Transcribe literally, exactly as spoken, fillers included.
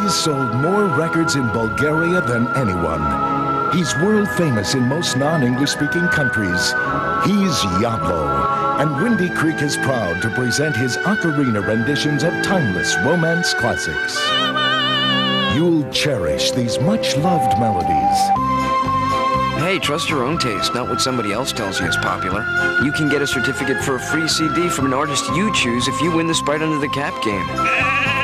He's sold more records in Bulgaria than anyone. He's world famous in most non-English speaking countries. He's Yablo, and Windy Creek is proud to present his ocarina renditions of timeless romance classics. You'll cherish these much-loved melodies. Hey, trust your own taste, not what somebody else tells you is popular. You can get a certificate for a free C D from an artist you choose if you win the Sprite Under the Cap game.